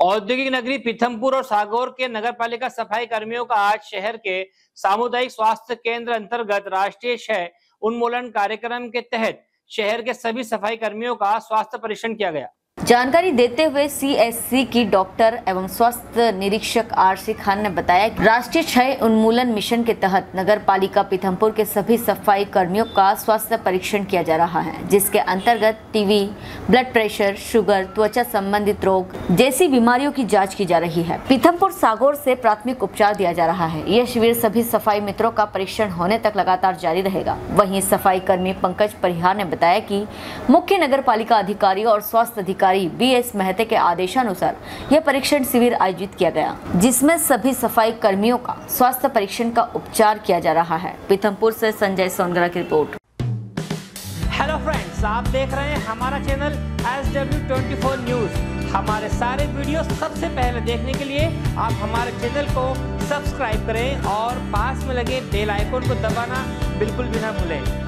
औद्योगिक नगरी पीथमपुर और सागौर के नगरपालिका सफाई कर्मियों का आज शहर के सामुदायिक स्वास्थ्य केंद्र अंतर्गत राष्ट्रीय क्षय उन्मूलन कार्यक्रम के तहत शहर के सभी सफाई कर्मियों का स्वास्थ्य परीक्षण किया गया। जानकारी देते हुए सीएससी की डॉक्टर एवं स्वास्थ्य निरीक्षक आरसी खान ने बताया कि राष्ट्रीय क्षय उन्मूलन मिशन के तहत नगर पालिका पीथमपुर के सभी सफाई कर्मियों का स्वास्थ्य परीक्षण किया जा रहा है, जिसके अंतर्गत टीबी, ब्लड प्रेशर, शुगर, त्वचा संबंधित रोग जैसी बीमारियों की जाँच की जा रही है। पीथमपुर सागौर से प्राथमिक उपचार दिया जा रहा है। यह शिविर सभी सफाई मित्रों का परीक्षण होने तक लगातार जारी रहेगा। वहीं सफाई कर्मी पंकज परिहार ने बताया कि मुख्य नगर पालिका अधिकारी और स्वास्थ्य अधिकारी बीएस मेहते के आदेशानुसार यह परीक्षण शिविर आयोजित किया गया, जिसमें सभी सफाई कर्मियों का स्वास्थ्य परीक्षण का उपचार किया जा रहा है। पीथमपुर से संजय सोनगरा की रिपोर्ट। हेलो फ्रेंड्स, आप देख रहे हैं हमारा चैनल SW24 न्यूज। हमारे सारे वीडियो सबसे पहले देखने के लिए आप हमारे चैनल को सब्सक्राइब करें और पास में लगे बेल आइकन को दबाना बिल्कुल भी ना भूलें।